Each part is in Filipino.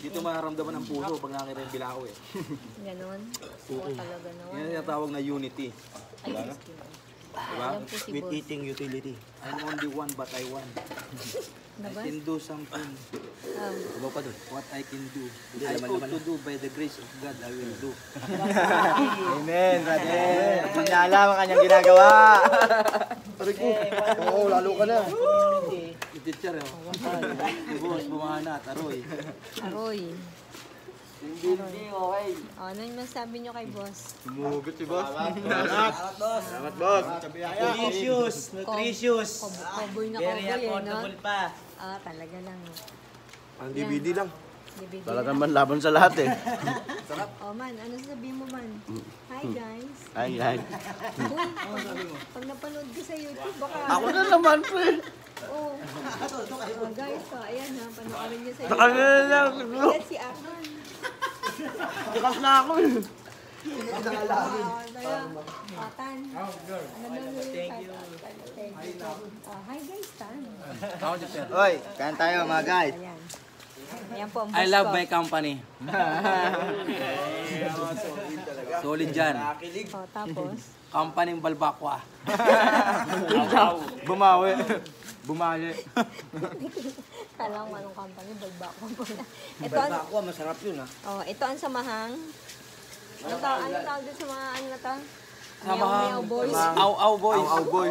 Dito mararamdaman ang puso pag nakakita yung bilao eh. Ganon. Oo, talaga naman. Yan yung tawag na unity. Ay, Diba? Diba? alam ko si With boss. eating utility. I'm only one but I want. I Nabas? can do something. Ano pa doon? What I can do. Hindi, I laman ought naman to do by the grace of God, I will do. Amen, brother. Hindi na alam ang kanyang ginagawa. Aray ko. Oo, lalo ka na. Yung teacher, si boss, bumana, taroy. Aroy. Hindi, okay. Ano yung masabi nyo kay boss? Sumugot si boss. Salamat, boss. Nutritious. Nutritious. Koboy na Very koboy eh, no? affordable pa. Ah, talaga lang. Ang DVD lang. DVD. Talaga man laban sa lahat eh. Oh man, ano sabihin mo man? Hi guys. Ay, ay. Uy, pag napanood ko sa YouTube, baka... Ako na naman, pre. Oh. Guys, ayan ha, panoorin niyo sa Sa kanila na lang. Ayan si Akman. Bukas na ako eh. Tan. Thank you. Hi guys, Tan. Oy, kain tayo mga guys. Ayan. Ayan po ang boss I love ko. my company. Solid dyan. Oh, tapos, Company Balbakwa. Bumawi. Bumali. kala ko anong company, balbako po na. Ito, Balbakwa, masarap yun ah. oh, ito ang samahang. Ano tawag dito sa mga ano na to? Samahang. Meow boys. Aw boys. Aw, boy.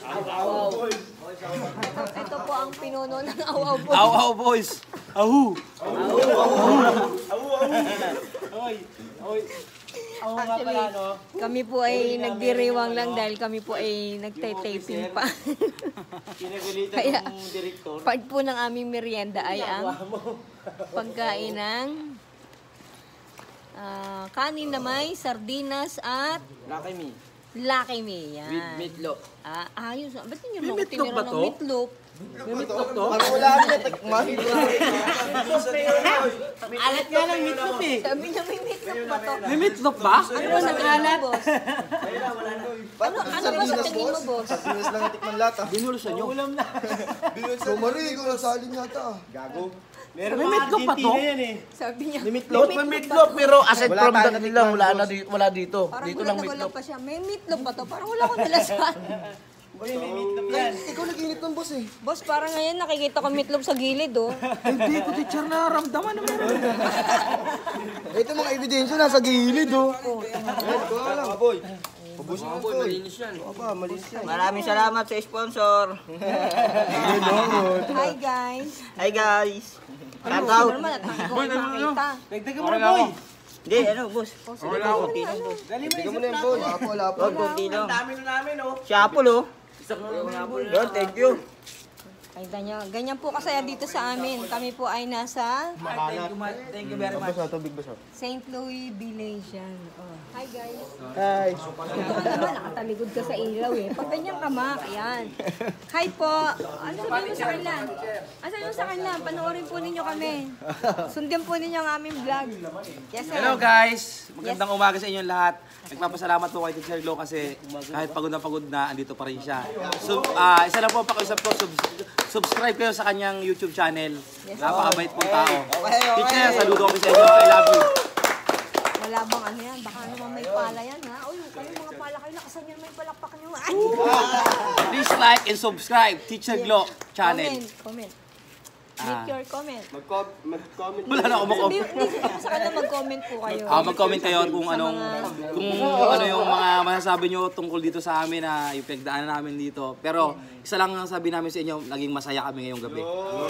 Ito po ang pinuno ng aw boys. Aw boys. Ahu. Actually, kami po ay nagdiriwang lang dahil kami po ay nagtay-taping pa. Kaya, part po ng aming merienda ay ang pagkain ng kanin na may sardinas at Lucky me. Lucky Me. Yan. With meatloaf. Ayos. Ba't hindi nyo May ako meatloaf tinira ba ng to? meatloaf? Ano wala na tikman? Alat nga lang meatloaf eh. Sabi niya may meatloaf ba to? May meatloaf ba? Ano ba sa tingin mo, boss? Ano ba sa tingin mo, boss? Sardinas lang natikman lahat ah. Binulusan nyo. Sumari, ikaw nasalin yata. Gago. May meatloaf pa to? Sabi niya. May meatloaf. May meatloaf, pero aside Wala from tayong that nila, meatloaf, wala dito. Parang Dito gulat lang na gulat meatloaf. pa siya. May meatloaf ba to? Parang wala akong nalasan. Ikaw nag-init ng boss eh. Boss, parang ngayon nakikita ko meatloaf sa gilid, oh. Hindi ko teacher na ramdaman naman. Ito mga ebidensya nasa gilid oh. Ito lang. Boy. Pabusin mo boy, malinis yan. Aba, malinis yan. Maraming salamat sa sponsor. Hi, guys. Hi guys. Ano naman at nakikita. Dagdagan mo na boy. Hindi, ano, boss? Wala ako. Tignan mo na yung boss. Wala po. Kunti lang. Ang dami na namin, oh. Si Apple, oh. Yun, thank you. Nakita nyo, ganyan po kasaya dito sa amin. Kami po ay nasa Thank you very much. St. Louis Village. Yan. Oh. Hi, guys. Hi. Ito ka naman, nakataligod ka sa ilaw eh. Pag ganyan ka, mak, yan. Hi po. Ano sabihin mo sa kanila? Ano sabihin mo sa kanila? Panoorin po ninyo kami. Sundin po ninyo ang aming vlog. Yes, sir. Hello guys! Magandang umaga sa inyong lahat. Nagpapasalamat po kay Teacher Glo kasi kahit pagod na andito pa rin siya. So, isa lang po ang pakiusap ko, subscribe kayo sa kanyang YouTube channel. Yes, Napakabait pong tao. Teacher, saludo kami sa inyo. I love you. Wala bang ano yan? Baka naman may pala yan, ha? Uy, kayo mga pala kayo, lakasan nyo may palakpak nyo. Ay! Please like and subscribe Teacher Glo channel. Comment. Make your comment. Mag-comment. Wala na ako Hindi sabihin mo sa kanila mag-comment po kayo. mag-comment kayo kung Sa anong mga- kung ano yung mga masasabi nyo tungkol dito sa amin na yung pinagdaanan namin dito. Pero isa lang ang sabi namin sa inyo, naging masaya kami ngayong gabi.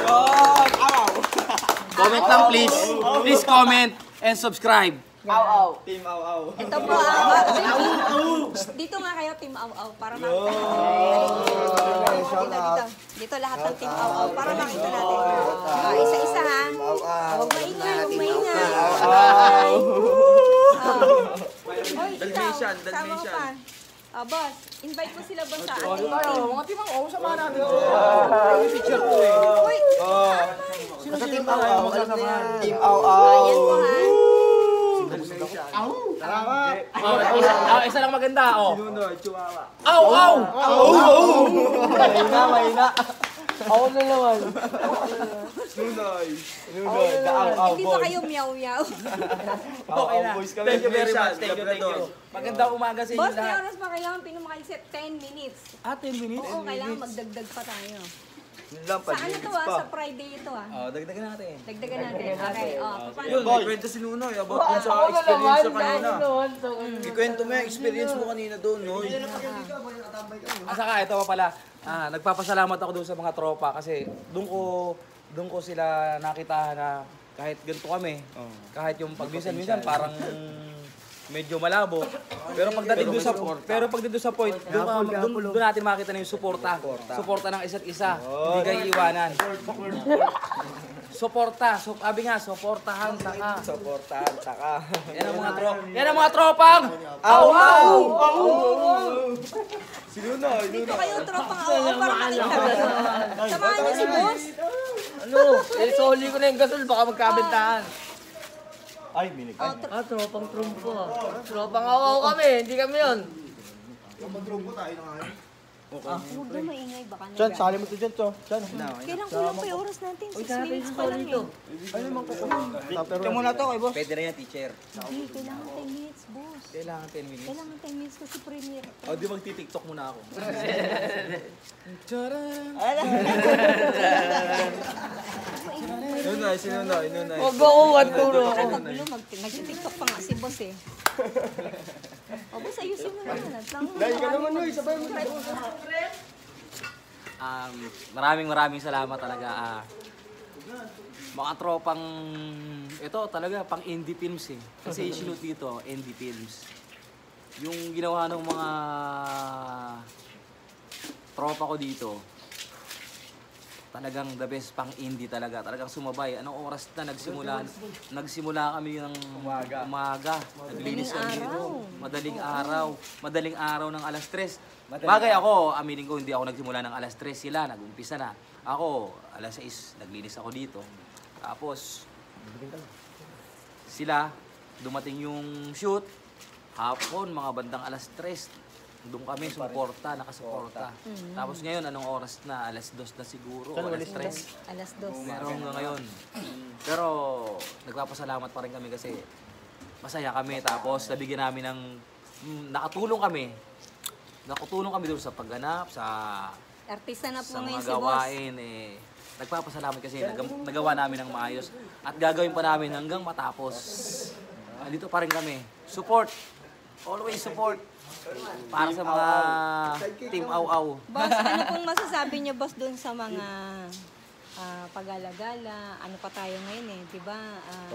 Comment lang please. Please comment and subscribe. Team Aw-Aw. Ito po dito nga kayo, Team Aw-Aw, para makita dito. Dito lahat ng Team Aw-Aw, para makita natin. Isa-isa ha. Huwag maingay, huwag maingay. Oy, ikaw, sama ko pa. Boss, invite mo sila ba sa ating team? Mga Team Aw-Aw, samahan natin. Teacher ko Uy, Sa Team Aw-Aw. Team Aw-Aw. ayan po ha. Salamat. Isa lang maganda, oh. Aw, aw! Mahina, mahina. Ako na naman. Hindi ba kayo meow-meow? Okay na. boys kami. Thank you very much. Thank you. Magandang umaga sa inyo Boss, may lahat. oras pa kailangan pinumakaisip 10 minutes. 10 minutes? Oo, kailangan magdagdag pa tayo. Yun lang, Sa ano to sa Friday ito Dagdagan natin. Dagdagan natin. Okay, paano? Yun, may kwento si Nunoy about dun sa experience ko kanina. Ikwento mo yung experience mo kanina doon, Noy. Saka ito pa pala, nagpapasalamat ako doon sa mga tropa kasi doon ko sila nakita na kahit ganito kami, kahit yung pagminsan-minsan parang medyo malabo. Pero pagdating doon sa point, doon natin makita na yung suporta. Suporta ng isa't isa. Hindi kayo iwanan. Suporta. Sabi nga, suportahan saka. Supportahan, saka. Yan ang mga tropang! Aw! Si Nunoy, Dito kayo tropang ako para makita. Samahan niyo si boss. Ano? Soli ko na yung gasol, baka magkabentahan. Ay, minig. Tropang trumpo. Tropang awaw kami, hindi kami yun. Huwag na maingay, baka Chan, nag- sali mo to dyan, to. Chan. Kailan kulang pa yung oras natin? 6 minutes pa lang eh. Ito muna to kay boss. Pwede na yan, teacher. Hindi, kailangan 10 minutes, boss. Kailangan 10 minutes. Kailangan 10 minutes kasi premiere. O, di magti-tiktok muna ako. Nunoy, si Nunoy, Nunoy. Huwag ako maturo. Parang magulo, nag-tiktok pa nga si boss eh. O boss, ayusin mo naman. Dahil ka naman, Noy, sabay mo na. Maraming salamat talaga. Mga tropang, ito talaga pang indie films eh. Kasi sinut dito, indie films. Yung ginawa ng mga tropa ko dito, talagang the best pang indie talaga. Talagang sumabay. Anong oras na nagsimula kami ng umaga. Naglinis kami dito. Madaling araw ng alas 3. Bagay ako, aminin ko, hindi ako nagsimula ng alas 3. Sila, nag-umpisa na. Ako, alas 6, naglinis ako dito. Tapos, sila, dumating yung shoot. Hapon, mga bandang alas 3. Doon kami, nakasuporta. Tapos ngayon, anong oras na? Alas 2 na siguro, alas 3. Alas 2. Pero hanggang ngayon. Pero nagpapasalamat pa rin kami kasi masaya kami. Tapos nabigyan namin ng, nakatulong kami. Nakatulong kami doon sa pagganap, sa Artista na po sa ngayon mga si boss. gawain. Nagpapasalamat kasi nagawa namin ng maayos. At gagawin pa namin hanggang matapos. Andito pa rin kami. Support. Always support. Para sa mga Team Aw-Aw. Boss, ano pong masasabi niyo boss doon sa mga pag-alagala? Ano pa tayo ngayon eh, di ba?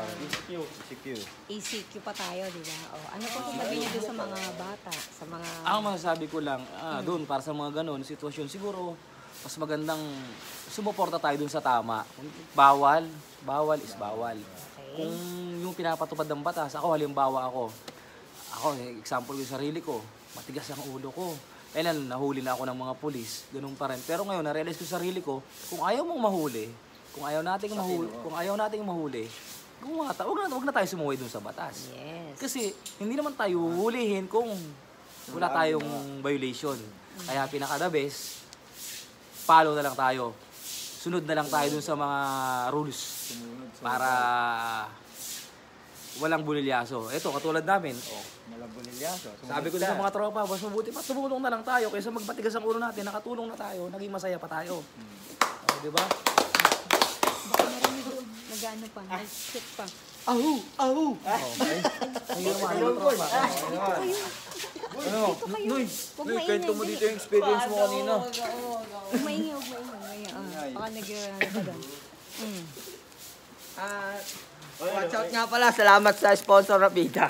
ECQ pa tayo, di ba? Ano pong sasabi niyo doon sa mga bata? Sa mga... Ang masasabi ko lang, doon para sa mga ganun sitwasyon, siguro mas magandang sumuporta tayo doon sa tama. Bawal is bawal. Kung yung pinapatupad ng batas, halimbawa ako, example ko yung sarili ko, matigas ang ulo ko. Kailan nahuli na ako ng mga pulis, ganun pa rin. Pero ngayon, na-realize ko sa sarili ko, kung ayaw mong mahuli, kung ayaw nating mahuli, huwag na tayo sumuwi dun sa batas. Yes. Kasi hindi naman tayo huhulihin kung wala tayong violation. Kaya pinaka-the best, follow na lang tayo. Sunod na lang tayo dun sa mga rules para walang bulilyaso. Ito, katulad namin. Walang bulilyaso. Sabi ko din sa mga tropa, mas mabuti pa tumulong na lang tayo kaysa magpatigas ang ulo natin, nakatulong na tayo, naging masaya pa tayo. Di ba? Baka narinig doon. Nag-ano pa, nag-sit pa. Ahu! Noy, kwento mo dito yung experience mo kanina. Huwag maingay. Baka nag-ano pa doon. Watch out nga pala, salamat sa sponsor na Pita.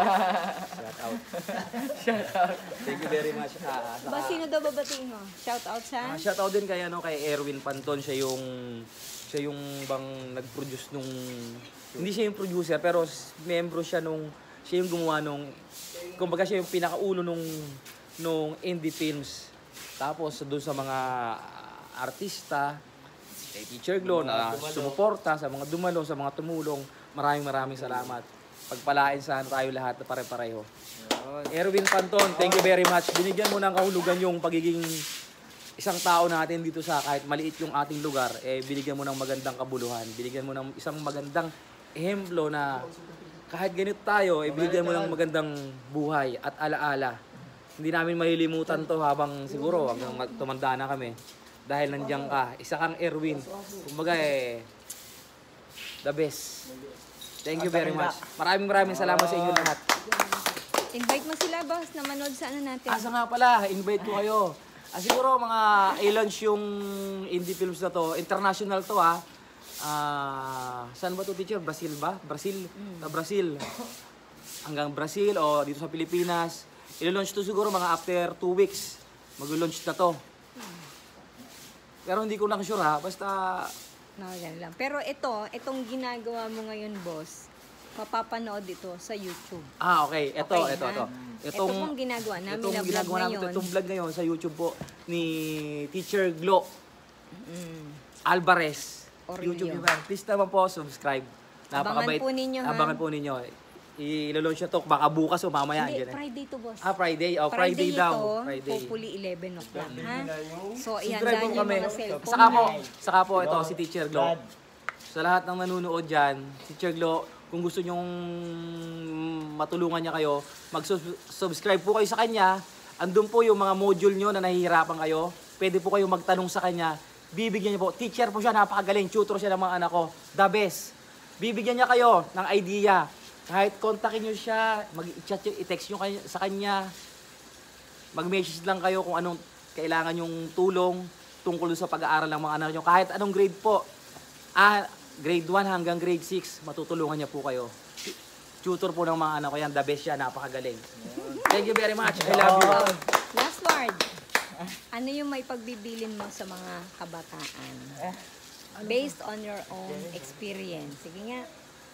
Thank you very much. Ba, sino daw babatiin mo? Shout out sa? Shout out din kay Erwin Panton, siya yung bang nag-produce nung, hindi siya yung producer pero membro siya siya yung gumawa kumbaga siya yung pinakaulo nung indie films. Tapos doon sa mga artista, kay Teacher Glo na sumuporta, sa mga dumalo, sa mga tumulong, maraming salamat. Pagpalain sana tayo lahat na pare-pareho. Erwin Panton, thank you very much. Binigyan mo ng kahulugan yung pagiging isang tao natin dito sa kahit maliit yung ating lugar, binigyan mo ng magandang kabuluhan, binigyan mo ng isang magandang ehemplo na kahit ganito tayo, binigyan mo ng magandang buhay at alaala. Hindi namin malilimutan to habang siguro hanggang tumanda na kami. Dahil nandiyan ka, isa kang Erwin. Kumbaga the best. Thank you very much. Maraming salamat sa inyo lahat. Invite mo sila, boss, na manood sa ano natin. Asa nga pala, invite ko kayo. Siguro mga i-launch yung indie films na to. International to saan ba to, teacher? Brazil ba? Brazil? Sa Brazil. Hanggang Brazil o dito sa Pilipinas. I-launch to siguro mga after 2 weeks. Mag-launch na to. Pero hindi ko lang sure basta... No, yan lang. Pero itong ginagawa mo ngayon, boss, mapapanood ito sa YouTube. Okay. Ito. Ito pong ginagawa namin na vlog ngayon. Itong vlog ngayon sa YouTube po ni Teacher Glo Alvarez. Orillo. YouTube yun. Please naman po, subscribe. Abangan po ninyo, ha? Abangan po ninyo. I-launch na to, baka bukas o mamaya. Hindi, Andyan, Friday to, boss. Friday. Friday daw. Ito, Friday. hopefully 11 o'clock, ha? So, Subscribe ihanda po niyo kami. mga cellphone. Saka po ito, si Teacher Glo. Sa lahat ng nanonood dyan, Teacher Glo, kung gusto nyong matulungan niya kayo, mag-subscribe po kayo sa kanya. Andun po yung mga module nyo na nahihirapan kayo. Pwede po kayo magtanong sa kanya. Bibigyan niya po. Teacher po siya, napakagaling. Tutor siya ng mga anak ko. The best. Bibigyan niya kayo ng idea. Kahit kontakin nyo siya, mag-chat nyo, i-text nyo sa kanya. Mag-message lang kayo kung anong kailangan yung tulong tungkol sa pag-aaral ng mga anak nyo. Kahit anong grade po. Grade 1 hanggang grade 6, matutulungan niya po kayo. Tutor po ng mga anak ko yan. The best siya, napakagaling. Thank you very much. I love you. Last word. Ano yung may pagbibilin mo sa mga kabataan? Based on your own experience. Sige nga.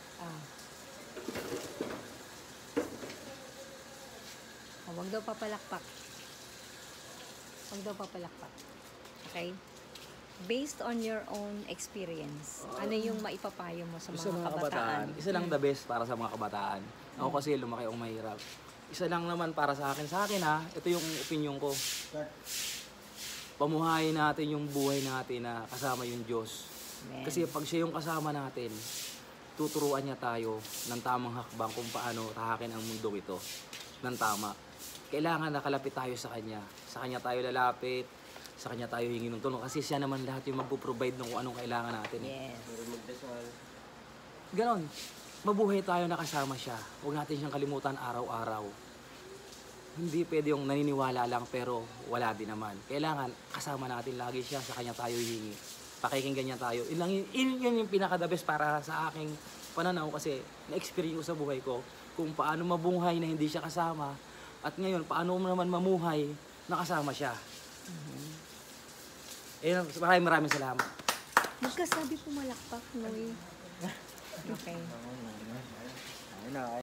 Huwag daw papalakpak. Huwag daw papalakpak. Okay? Based on your own experience, ano yung maipapayo mo sa mga kabataan? Isa lang the best para sa mga kabataan. Ako kasi lumaki akong mahirap. Isa lang naman para sa akin ito yung opinion ko. Pamuhayin natin yung buhay natin na kasama yung Diyos. Amen. Kasi pag siya yung kasama natin, tuturuan niya tayo ng tamang hakbang kung paano tahakin ang mundo ito ng tama. Kailangan nakalapit tayo sa Kanya. Sa Kanya tayo lalapit, sa Kanya tayo hingi ng tulong. Kasi siya naman lahat yung magpo-provide ng kung anong kailangan natin. Yes. Ganon. Mabuhay tayo na kasama siya. Huwag natin siyang kalimutan araw-araw. Hindi pwede yung naniniwala lang pero wala din naman. Kailangan kasama natin lagi siya, sa Kanya tayo hihingi. Pakikinggan niya tayo. Yun yung pinaka-the best para sa aking pananaw kasi na-experience ko sa buhay ko kung paano mabuhay na hindi siya kasama at ngayon paano mo naman mamuhay na kasama siya. Maraming salamat. Magkasabi pumalakpak, Noy. Okay.